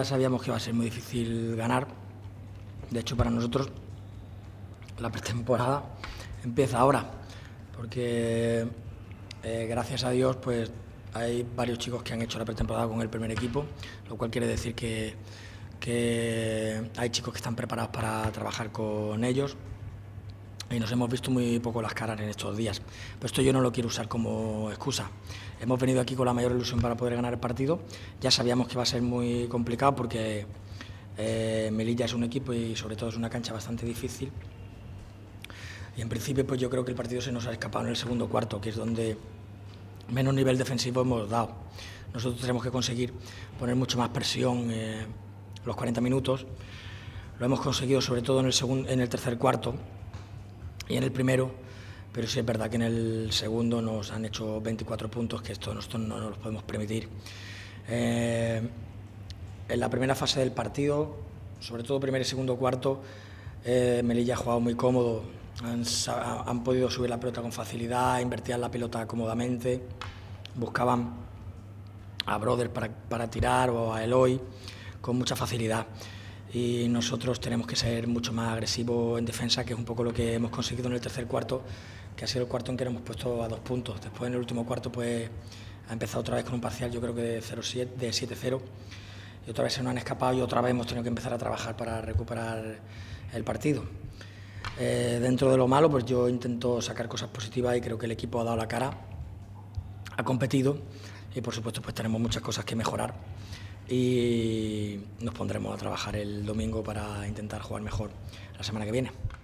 sabíamos que iba a ser muy difícil ganar. De hecho, para nosotros la pretemporada empieza ahora, porque gracias a Dios pues hay varios chicos que han hecho la pretemporada con el primer equipo, lo cual quiere decir que hay chicos que están preparados para trabajar con ellos. Y nos hemos visto muy poco las caras en estos días. Pero esto yo no lo quiero usar como excusa. Hemos venido aquí con la mayor ilusión para poder ganar el partido. Ya sabíamos que va a ser muy complicado porque Melilla es un equipo y sobre todo es una cancha bastante difícil. Y en principio pues yo creo que el partido se nos ha escapado en el segundo cuarto, que es donde menos nivel defensivo hemos dado. Nosotros tenemos que conseguir poner mucho más presión los 40 minutos. Lo hemos conseguido sobre todo en el tercer cuarto y en el primero, pero sí es verdad que en el segundo nos han hecho 24 puntos, que esto nosotros no nos los podemos permitir. En la primera fase del partido, sobre todo primer y segundo cuarto, Melilla ha jugado muy cómodo, han podido subir la pelota con facilidad, invertían la pelota cómodamente, buscaban a Broder para tirar o a Eloy con mucha facilidad. Y nosotros tenemos que ser mucho más agresivos en defensa, que es un poco lo que hemos conseguido en el tercer cuarto, que ha sido el cuarto en que nos hemos puesto a 2 puntos. Después en el último cuarto pues ha empezado otra vez con un parcial, yo creo que de 7-0, y otra vez se nos han escapado y otra vez hemos tenido que empezar a trabajar para recuperar el partido. Dentro de lo malo pues yo intento sacar cosas positivas y creo que el equipo ha dado la cara, ha competido y por supuesto pues tenemos muchas cosas que mejorar. Y nos pondremos a trabajar el domingo para intentar jugar mejor la semana que viene.